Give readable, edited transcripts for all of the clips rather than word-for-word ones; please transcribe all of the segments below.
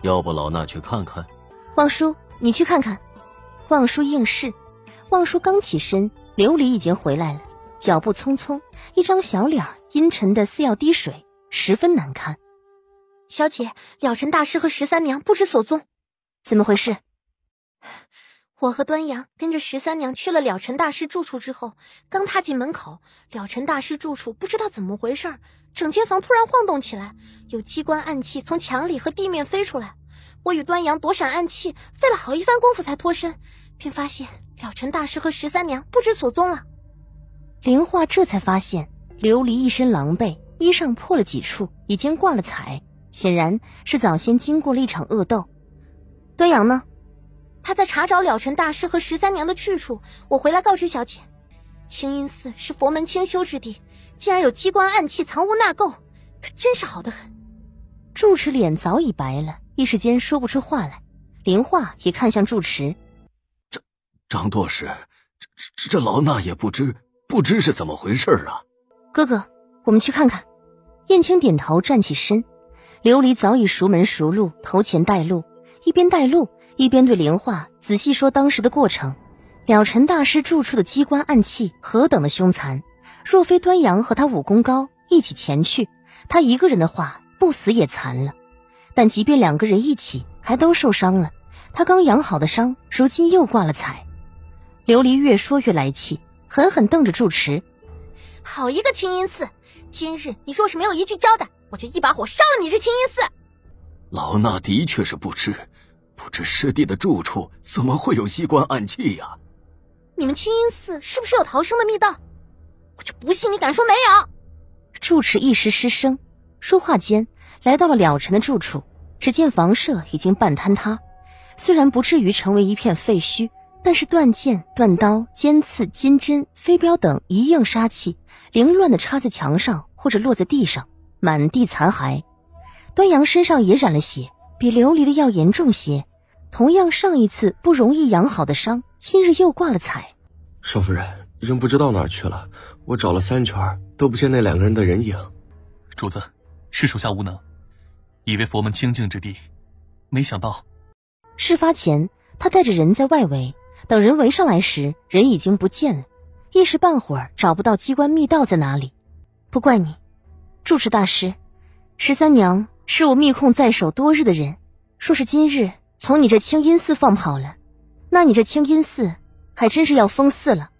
要不老衲去看看？ 望叔，你去看看。望叔应是。望叔刚起身，琉璃已经回来了，脚步匆匆，一张小脸阴沉的似要滴水，十分难看。 小姐，了尘大师和13娘不知所踪。 怎么回事？ 我和端阳跟着13娘去了了尘大师住处之后，刚踏进门口，了尘大师住处不知道怎么回事，整间房突然晃动起来，有机关暗器从墙里和地面飞出来。我与端阳躲闪暗器，费了好一番功夫才脱身，便发现了尘大师和13娘不知所踪了。 灵化这才发现琉璃一身狼狈，衣上破了几处，已经挂了彩，显然是早先经过了一场恶斗。端阳呢？ 他在查找了尘大师和13娘的去处，我回来告知小姐，清音寺是佛门清修之地，竟然有机关暗器藏污纳垢，可真是好得很。 住持脸早已白了，一时间说不出话来。灵化也看向住持， 张舵使，这老衲也不知是怎么回事啊。 哥哥，我们去看看。燕青点头站起身，琉璃早已熟门熟路，头前带路，一边带路一边对灵化仔细说当时的过程。了尘大师住处的机关暗器何等的凶残，若非端阳和他武功高一起前去，他一个人的话不死也残了。但即便两个人一起，还都受伤了，他刚养好的伤如今又挂了彩。琉璃越说越来气，狠狠瞪着住持， 好一个清音寺，今日你若是没有一句交代，我就一把火烧了你这清音寺。 老衲的确是不知师弟的住处怎么会有机关暗器呀？ 你们清音寺是不是有逃生的密道？我就不信你敢说没有。 住持一时失声，说话间来到了了尘的住处，只见房舍已经半坍塌，虽然不至于成为一片废墟，但是断剑、断刀、尖刺、金针、飞镖等一应杀器凌乱地插在墙上或者落在地上，满地残骸。端阳身上也染了血，比琉璃的要严重些，同样上一次不容易养好的伤，今日又挂了彩。 少夫人，人不知道哪儿去了，我找了3圈都不见那2个人的人影。 主子，是属下无能，以为佛门清净之地，没想到。 事发前他带着人在外围，等人围上来时，人已经不见了，一时半会儿找不到机关密道在哪里。不怪你，住持大师，13娘是我密控在手多日的人，若是今日从你这清音寺放跑了，那你这清音寺还真是要封寺了。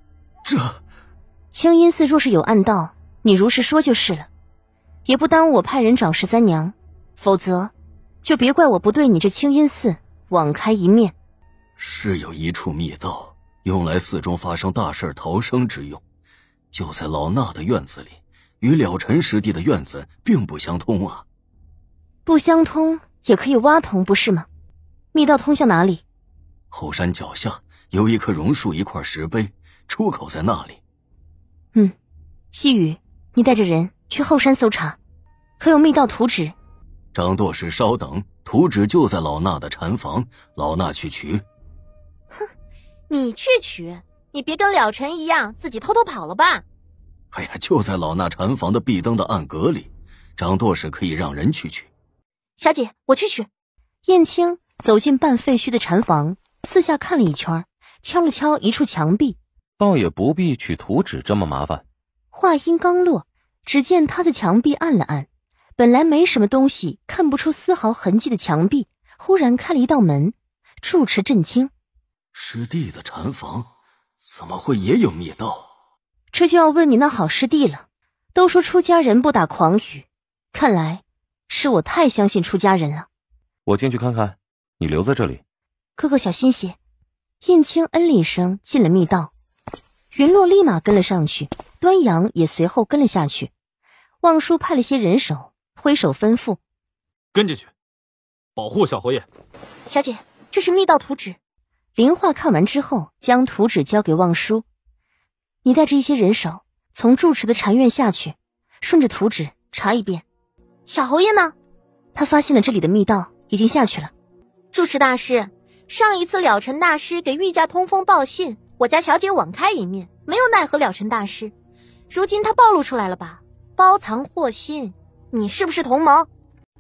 清音寺若是有暗道，你如实说就是了，也不耽误我派人找13娘，否则就别怪我不对你这清音寺网开一面。 是有一处密道，用来寺中发生大事逃生之用，就在老衲的院子里，与了尘师弟的院子并不相通啊。 不相通也可以挖通，不是吗？密道通向哪里？ 后山脚下有一棵榕树，一块石碑，出口在那里。 细雨，你带着人去后山搜查，可有密道图纸？ 张舵使稍等，图纸就在老衲的禅房，老衲去取。 哼，你去取，你别跟了尘一样自己偷偷跑了吧。 哎呀，就在老衲禅房的壁灯的暗格里，张舵使可以让人去取。 小姐，我去取。 燕青走进半废墟的禅房，四下看了一圈，敲了敲一处墙壁， 倒也不必取图纸这么麻烦。 话音刚落，只见他的墙壁按了按，本来没什么东西看不出丝毫痕迹的墙壁忽然开了一道门。住持震惊， 师弟的禅房怎么会也有密道？ 这就要问你那好师弟了。都说出家人不打诳语，看来是我太相信出家人了。 我进去看看，你留在这里。 哥哥小心些。燕青嗯了一声，进了密道。云洛立马跟了上去，端阳也随后跟了下去。望叔派了些人手，挥手吩咐： 跟进去，保护小侯爷。 小姐，这是密道图纸。 林化看完之后，将图纸交给望叔：你带着一些人手，从住持的禅院下去，顺着图纸查一遍。 小侯爷呢？ 他发现了这里的密道，已经下去了。 住持大师，上一次了尘大师给御驾通风报信，我家小姐网开一面，没有奈何了尘大师。如今他暴露出来了吧？包藏祸心，你是不是同谋？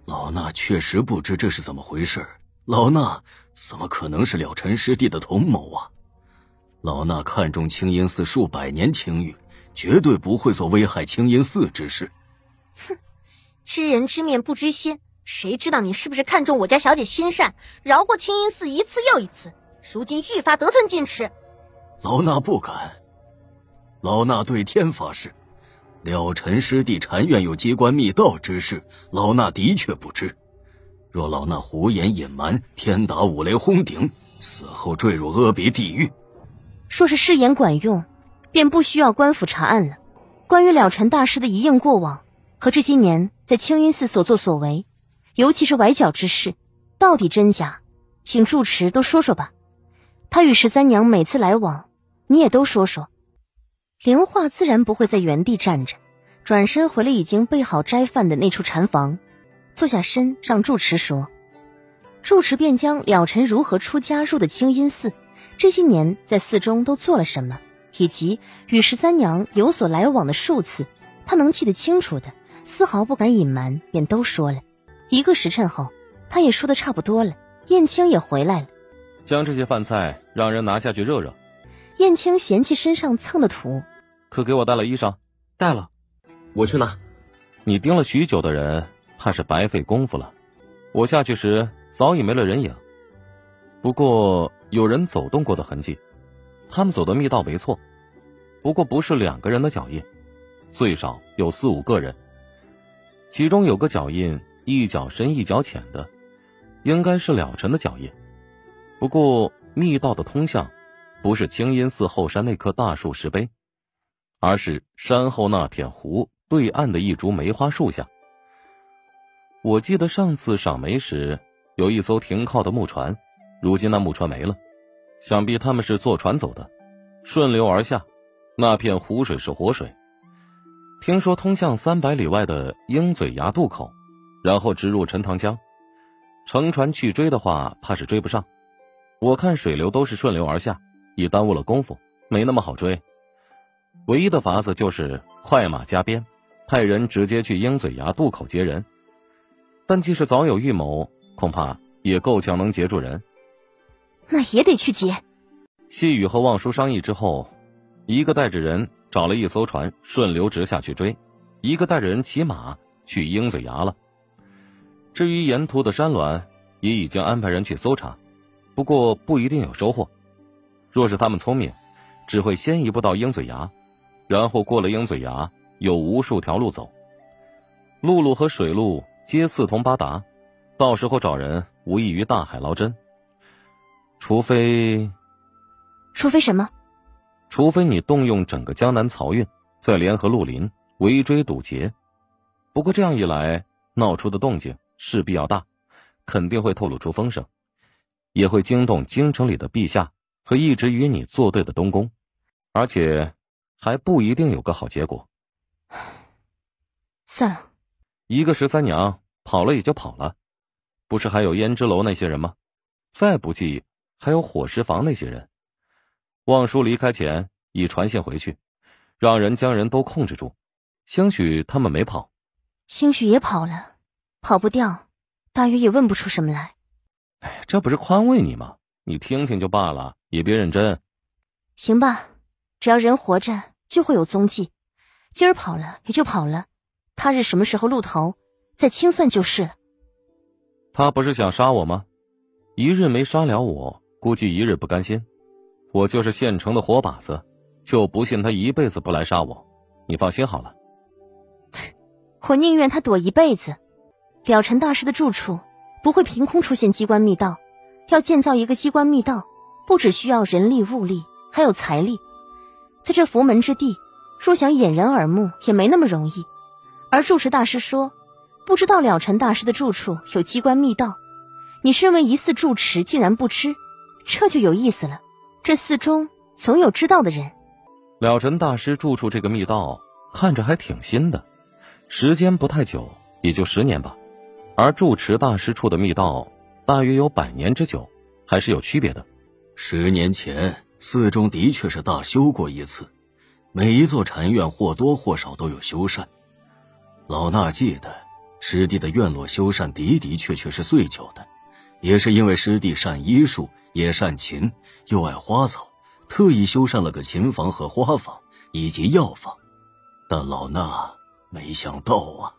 老衲确实不知这是怎么回事，老衲怎么可能是了尘师弟的同谋啊？老衲看重清音寺数百年清誉，绝对不会做危害清音寺之事。 哼，知人知面不知心，谁知道你是不是看中我家小姐心善，饶过清音寺一次又一次，如今愈发得寸进尺。 老衲不敢，老衲对天发誓，了尘师弟禅院有机关密道之事，老衲的确不知。若老衲胡言隐瞒，天打五雷轰顶，死后坠入阿鼻地狱。 说是誓言管用，便不需要官府查案了。关于了尘大师的一应过往和这些年在清音寺所作所为，尤其是崴脚之事，到底真假，请住持都说说吧。他与13娘每次来往，你也都说说。灵化自然不会在原地站着，转身回了已经备好斋饭的那处禅房，坐下身让住持说。住持便将了尘如何出家入的清音寺，这些年在寺中都做了什么，以及与13娘有所来往的数次，他能记得清楚的，丝毫不敢隐瞒，便都说了。1个时辰后，他也说得差不多了，燕青也回来了。 将这些饭菜让人拿下去热热。 燕青嫌弃身上蹭的土， 可给我带了衣裳。 带了，我去拿。 你盯了许久的人，怕是白费功夫了。我下去时早已没了人影，不过有人走动过的痕迹。他们走的密道没错，不过不是2个人的脚印，最少有4、5个人。其中有个脚印一脚深一脚浅的，应该是了尘的脚印。不过密道的通向不是清音寺后山那棵大树石碑，而是山后那片湖对岸的一株梅花树下。我记得上次赏梅时有一艘停靠的木船，如今那木船没了，想必他们是坐船走的，顺流而下。那片湖水是活水，听说通向300里外的鹰嘴崖渡口，然后直入陈塘江。乘船去追的话，怕是追不上。我看水流都是顺流而下，也耽误了功夫，没那么好追。唯一的法子就是快马加鞭，派人直接去鹰嘴崖渡口接人。但即使早有预谋，恐怕也够呛能截住人。 那也得去接。 细雨和望舒商议之后，一个带着人找了一艘船顺流直下去追，一个带着人骑马去鹰嘴崖了。至于沿途的山峦，也已经安排人去搜查，不过不一定有收获。若是他们聪明，只会先一步到鹰嘴崖，然后过了鹰嘴崖，有无数条路走，陆路和水路皆四通八达，到时候找人无异于大海捞针。除非什么？ 除非你动用整个江南漕运，再联合绿林围追堵截。不过这样一来，闹出的动静势必要大，肯定会透露出风声，也会惊动京城里的陛下和一直与你作对的东宫，而且还不一定有个好结果。 算了， 一个13娘跑了也就跑了，不是还有胭脂楼那些人吗？再不济还有伙食房那些人。望叔离开前已传信回去，让人将人都控制住，兴许他们没跑。 兴许也跑了，跑不掉，大约也问不出什么来。 哎，这不是宽慰你吗？你听听就罢了，也别认真。 行吧，只要人活着就会有踪迹，今儿跑了也就跑了，他日什么时候露头再清算就是了。 他不是想杀我吗？一日没杀了我，估计一日不甘心。我就是现成的活靶子，就不信他一辈子不来杀我。你放心好了。 我宁愿他躲一辈子。了尘大师的住处不会凭空出现机关密道，要建造一个机关密道，不只需要人力物力，还有财力。在这佛门之地，若想掩人耳目也没那么容易。而住持大师说，不知道了尘大师的住处有机关密道，你身为一寺住持竟然不知，这就有意思了。这寺中总有知道的人。 了尘大师住处这个密道看着还挺新的，时间不太久，也就10年吧。而住持大师处的密道大约有100年之久，还是有区别的。 10年前寺中的确是大修过一次，每一座禅院或多或少都有修缮。老衲记得师弟的院落修缮的确是最久的，也是因为师弟善医术，也善琴，又爱花草，特意修缮了个琴房和花房以及药房。但老衲没想到啊，